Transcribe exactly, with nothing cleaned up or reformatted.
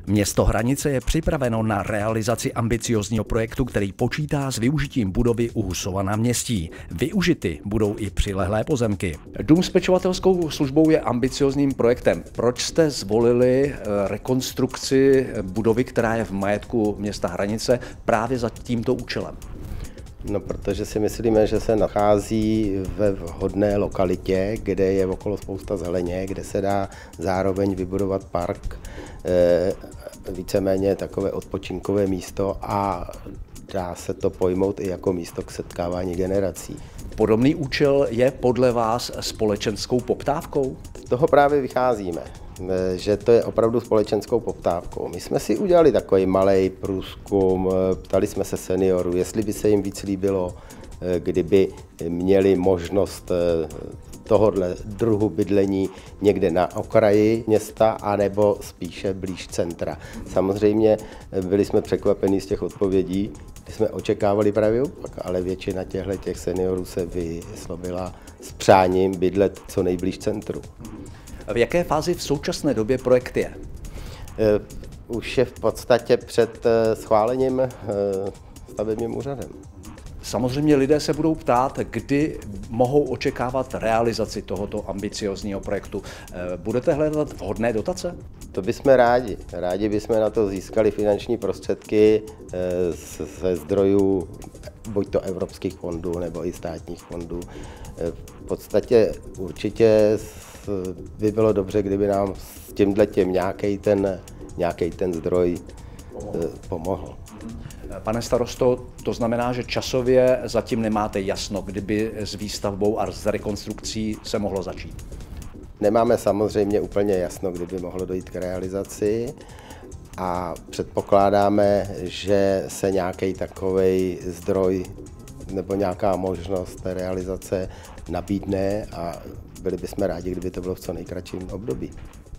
Město Hranice je připraveno na realizaci ambiciózního projektu, který počítá s využitím budovy u Husova náměstí. Využity budou i přilehlé pozemky. Dům s pečovatelskou službou je ambiciózním projektem. Proč jste zvolili rekonstrukci budovy, která je v majetku města Hranice, právě za tímto účelem? No, protože si myslíme, že se nachází ve vhodné lokalitě, kde je okolo spousta zeleně, kde se dá zároveň vybudovat park, víceméně takové odpočinkové místo a dá se to pojmout i jako místo k setkávání generací. Podobný účel je podle vás společenskou poptávkou? Z toho právě vycházíme, že to je opravdu společenskou poptávkou. My jsme si udělali takový malý průzkum, ptali jsme se seniorů, jestli by se jim víc líbilo, kdyby měli možnost tohohle druhu bydlení někde na okraji města, anebo spíše blíž centra. Samozřejmě byli jsme překvapení z těch odpovědí, my jsme očekávali právě opak, ale většina těchto těch seniorů se vyslovila s přáním bydlet co nejblíž centru. V jaké fázi v současné době projekt je? Už je v podstatě před schválením stavebním úřadem. Samozřejmě lidé se budou ptát, kdy mohou očekávat realizaci tohoto ambiciózního projektu. Budete hledat vhodné dotace? To bychom rádi. Rádi bychom na to získali finanční prostředky ze zdrojů buď to evropských fondů nebo i státních fondů. V podstatě určitě by bylo dobře, kdyby nám s tímhletím nějaký ten, nějaký ten zdroj pomohl. Pane starosto, to znamená, že časově zatím nemáte jasno, kdyby s výstavbou a s rekonstrukcí se mohlo začít? Nemáme samozřejmě úplně jasno, kdyby mohlo dojít k realizaci a předpokládáme, že se nějaký takovej zdroj nebo nějaká možnost realizace nabídne a byli bychom rádi, kdyby to bylo v co nejkratším období.